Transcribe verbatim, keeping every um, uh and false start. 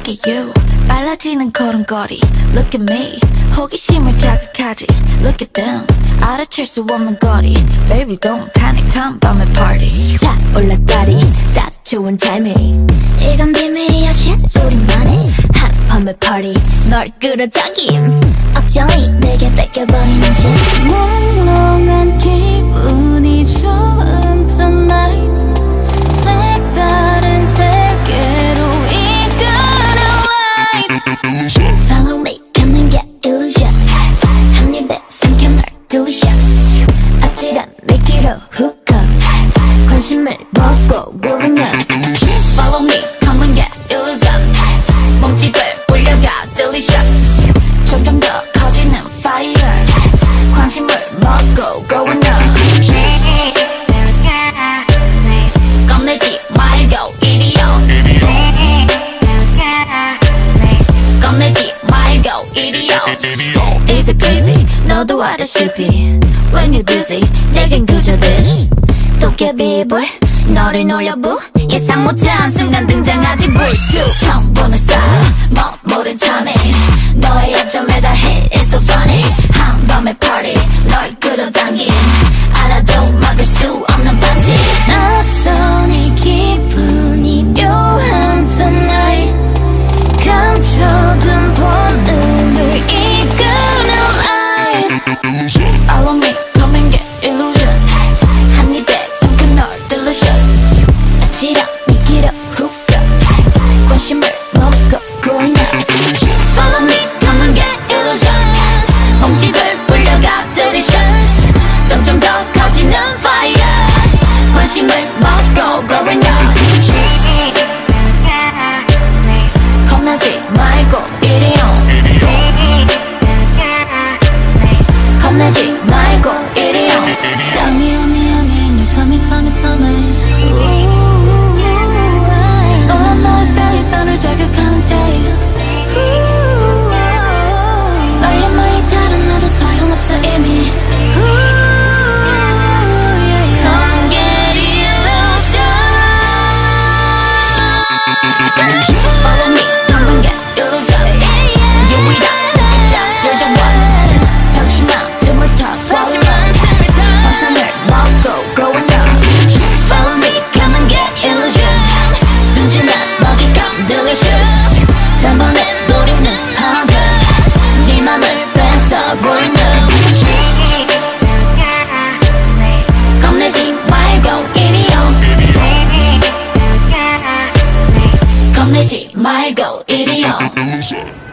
Look at you 빨라지는 걸음걸이 Look at me 호기심을 자극하지 Look at them 알아챌 수 없는 거리 Baby don't panic 한 밤의 party 자 올라다리 딱 좋은 타이밍 이건 비밀이야 shit 우리만의 한 밤의 party 널 끌어당김 어쩌니 내게 뺏겨버리는 shit 몽롱한 기분이 좋은 tonight 색다른 세계로 이끄는 light Follow me come and get illusion 한 입에 삼켜 널 delicious 아찔한 미끼로 hook up 관심을 먹고 growing up Follow me come and get illusion 몸집을 올려가 delicious 점점 더 커지는 fire 관심을 먹고 growing up 겁내지 말고 이리요 겁내지 말고 이리요 Easy peasy 너도 알다시피 When you're dizzy 내겐 그저 dish 도깨비불 너를 놀려부 예상 못한 순간 등장하지 불쑥 처음 보는 style 뭐 모른 timing 너의 약점에다 hit It's so funny 한밤의 party 널 끌어당긴 알아도 막을 수 없는 반지 낯선 이 기분이 묘한 tonight 감춰둔 본능을 이끄는 light Follow me come and get illusion 한 입에 삼켜 널 delicious 아찔한 미끼로 hook up 관심을 먹고 growing up Follow me come and get illusion 몸집을 불려가 delicious 점점 더 커지는 fire 관심을 먹고 growing up 겁나지 말고 이리요 겁내지 말고 이리요 Yummy yummy yummy your tummy tummy tummy Ooh, 너와 너의 face 너를 자극하는 taste Ooh, 멀리 멀리 다른 나도 소용없어 이미 Ooh, Come get illusion Follow me come and get illusion You with that Jack you're the one 방심한 틈을 타 swallow 환상을 먹고 growing up Follow me come and get illusion 순진한 먹잇감 delicious 단번에 노리는 hunter 네 맘을 뺏어 growing up 겁내지 말고 이리요 겁내지 말고 이리요